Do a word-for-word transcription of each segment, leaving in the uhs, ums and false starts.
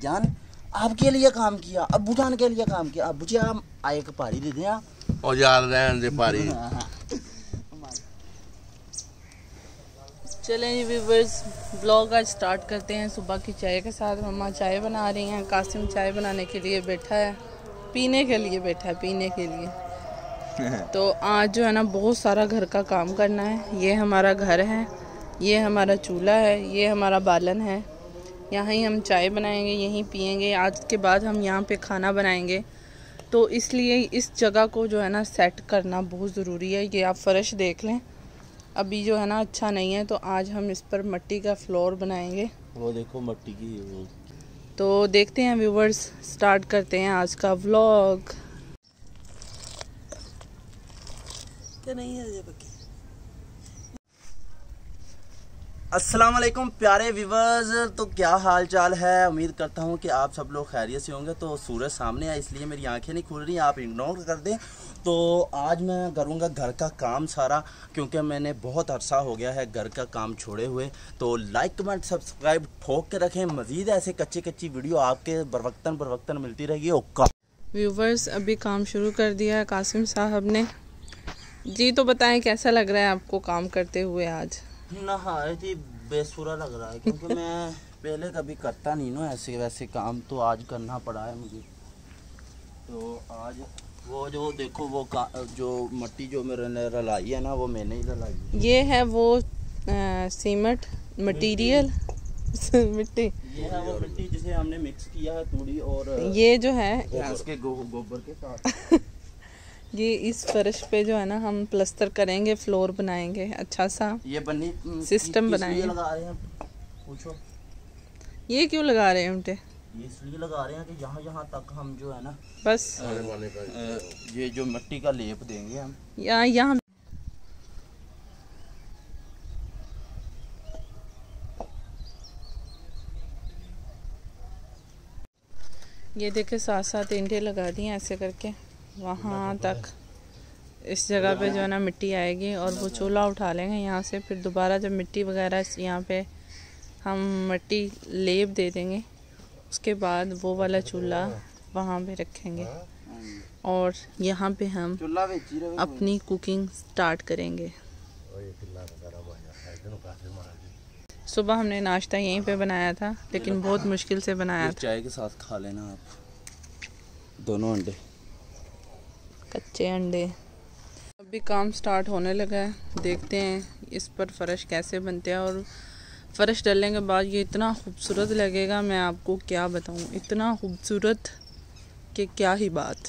भाईजान आपके लिए काम किया, अब्बू जान के लिए काम किया। अब्बू जी आप आए एक पारी दे दें आप और यार रहन दे पारी। चलें जी व्यूअर्स, ब्लॉग आज स्टार्ट करते हैं सुबह की चाय के साथ। मम्मा चाय बना रही हैं, कासिम चाय बनाने के लिए बैठा है, पीने के लिए बैठा है, पीने के लिए। तो आज जो है ना बहुत सारा घर का काम करना है। ये हमारा घर है, ये हमारा चूल्हा है, ये हमारा बालन है। यहाँ ही हम चाय बनाएंगे, यहीं पियेंगे। आज के बाद हम यहाँ पे खाना बनाएंगे, तो इसलिए इस जगह को जो है ना सेट करना बहुत ज़रूरी है। ये आप फर्श देख लें, अभी जो है ना अच्छा नहीं है, तो आज हम इस पर मिट्टी का फ्लोर बनाएंगे। वो देखो मिट्टी की वो। तो देखते हैं व्यूवर्स, स्टार्ट करते हैं आज का व्लॉग। नहीं है ये पक्की। अस्सलाम वालेकुम प्यारे व्यूवर्स, तो क्या हाल चाल है। उम्मीद करता हूँ कि आप सब लोग खैरियत से होंगे। तो सूरज सामने है इसलिए मेरी आंखें नहीं खुल रही, आप इग्नोर कर दें। तो आज मैं करूँगा घर का काम सारा, क्योंकि मैंने बहुत अरसा हो गया है घर का काम छोड़े हुए। तो लाइक कमेंट सब्सक्राइब ठोक के रखें। मज़ीद ऐसे कच्ची कच्ची वीडियो आपके बरवक्तन बरवक्तन मिलती रहेगी। ओका व्यूवर्स, अभी काम शुरू कर दिया है कासिम साहब ने जी। तो बताएं कैसा लग रहा है आपको काम करते हुए आज? नहायत ही बेसुरा लग रहा है, क्योंकि मैं पहले कभी करता नहीं ना ऐसे वैसे काम, तो आज करना पड़ा है मुझे। तो आज वो जो देखो वो का, जो मिट्टी जो मेरे ने रलाई है ना, वो मैंने ही रलाई है। ये है वो आ, सीमेंट मटेरियल मिट्टी, ये है वो मिट्टी जिसे हमने मिक्स किया है तूड़ी और ये जो है इसके गो, गोबर के साथ। ये इस फर्श पे जो है ना हम प्लास्टर करेंगे, फ्लोर बनाएंगे अच्छा सा, ये बनी सिस्टम बनाएंगे। लगा रहे हैं पूछो, ये क्यों लगा रहे हैं उल्टे? ये इसलिए लगा रहे हैं कि यहाँ यहाँ तक हम जो है ना बस आ, ये जो मिट्टी का लेप देंगे हम यहाँ यहाँ ये देखे साथ साथ ईंटें लगा दी हैं ऐसे करके, वहाँ तक इस जगह पे जो है ना मिट्टी आएगी और वो चूल्हा उठा लेंगे यहाँ से। फिर दोबारा जब मिट्टी वगैरह यहाँ पे हम मिट्टी लेप दे देंगे, उसके बाद वो वाला चूल्हा वहाँ पे रखेंगे और यहाँ पे हम अपनी कुकिंग स्टार्ट करेंगे। सुबह हमने नाश्ता यहीं पे बनाया था, लेकिन बहुत मुश्किल से बनाया था। चाय के साथ खा लेना आप दोनों अंडे, कच्चे अंडे। अभी काम स्टार्ट होने लगा है, देखते हैं इस पर फर्श कैसे बनते हैं। और फर्श डालने के बाद ये इतना खूबसूरत लगेगा, मैं आपको क्या बताऊं, इतना खूबसूरत कि क्या ही बात।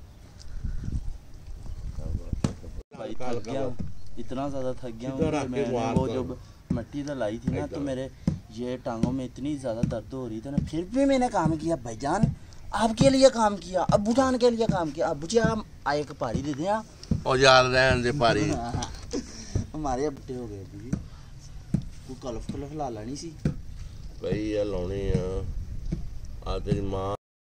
भाई थक गया, इतना ज़्यादा थक गया हूँ कि मैंने वो जब मिट्टी डलाई थी ना, तो मेरे ये टांगों में इतनी ज़्यादा दर्द हो रही थी ना, फिर भी मैंने काम किया। भाईजान आपके लिए काम किया, अब्बू जान के लिए काम किया। अब्बू जी आप आए एक पारी दे दें आप और यार रहन दे पारी। हमारे अब्बे हो गए अभी कोई कलफ कलफ ला लेनी सी भाई ये लाउनी आ तेरी माँ।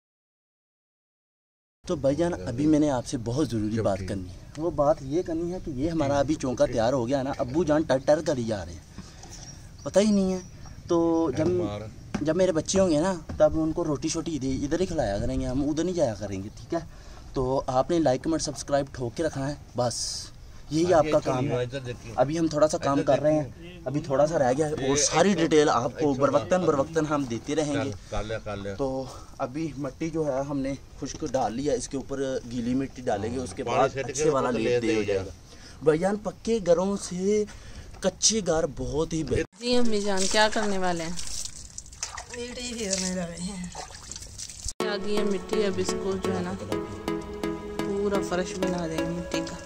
तो भाईजान अभी मैंने आपसे बहुत ज़रूरी बात करनी है। वो बात ये करनी है कि ये हमारा अभी चौंका तैयार हो गया ना, अब्बू जान टर टर कर ही जा रहे हैं, पता ही नहीं है। तो जब जब मेरे बच्चे होंगे ना, तब उनको रोटी शोटी इधर ही खिलाया करेंगे, हम उधर नहीं जाया करेंगे, ठीक है। तो आपने लाइक कमेंट सब्सक्राइब ठोक के रखना है, बस यही आपका काम है। अभी हम थोड़ा सा काम कर रहे हैं, अभी थोड़ा सा रह गया है और सारी डिटेल आपको बरवक्तन बरवक्तन हम देते रहेंगे। तो अभी मिट्टी जो है हमने खुश्क डाल लिया, इसके ऊपर गीली मिट्टी डालेंगे, उसके बाद अच्छे वाला लेप दे हो जाएगा। भाईजान पक्के घरों से कच्चे घर बहुत ही बेहतर। जी अम्मी जान क्या करने वाले हैं? मिट्टी फेरने लगे हैं। आ गई है मिट्टी, अब इसको जो है ना पूरा फर्श बना देंगे मिट्टी का।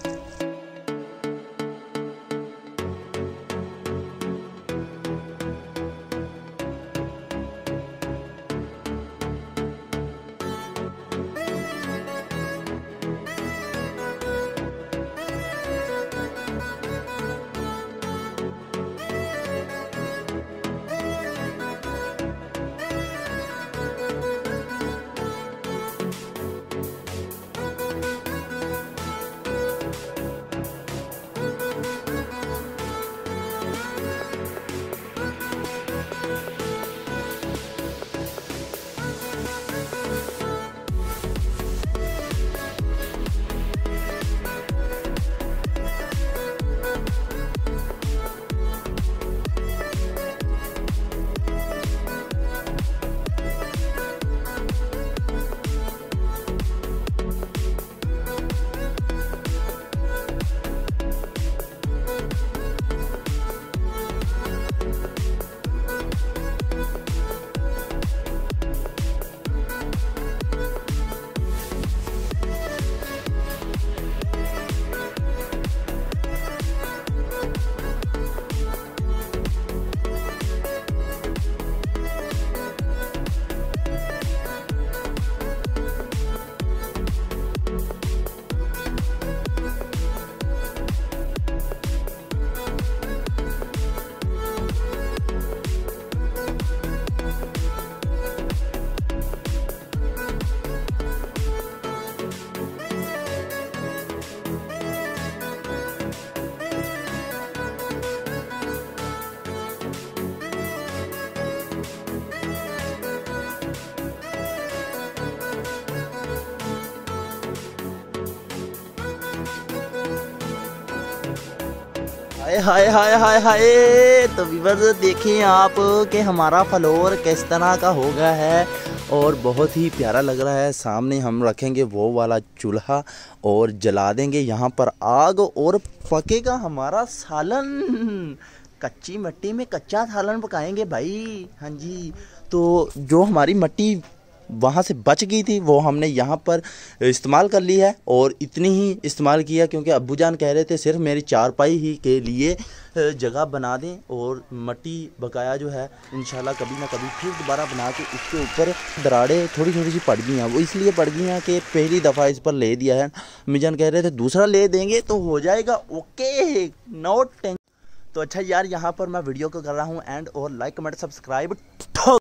हाय हाय हाय हाय हाय। तो व्यूअर्स देखिए आप कि हमारा फ्लोर किस तरह का हो गया है और बहुत ही प्यारा लग रहा है। सामने हम रखेंगे वो वाला चूल्हा और जला देंगे यहाँ पर आग और पकेगा हमारा सालन। कच्ची मिट्टी में कच्चा सालन पकाएंगे भाई। हाँ जी, तो जो हमारी मिट्टी वहाँ से बच गई थी वो हमने यहाँ पर इस्तेमाल कर ली है और इतनी ही इस्तेमाल किया क्योंकि अब्बू जान कह रहे थे सिर्फ मेरी चारपाई ही के लिए जगह बना दें और मिट्टी बकाया जो है इंशाल्लाह कभी ना कभी फिर दोबारा बना के इसके ऊपर दराड़े थोड़ी थोड़ी सी पड़ गई हैं। वो इसलिए पड़ गई हैं कि पहली दफ़ा इस पर ले दिया है। अम्मी जान कह रहे थे दूसरा ले देंगे तो हो जाएगा ओके, नो टेंशन। तो अच्छा यार, यहाँ पर मैं वीडियो को कर रहा हूँ एंड और लाइक कमेंट सब्सक्राइब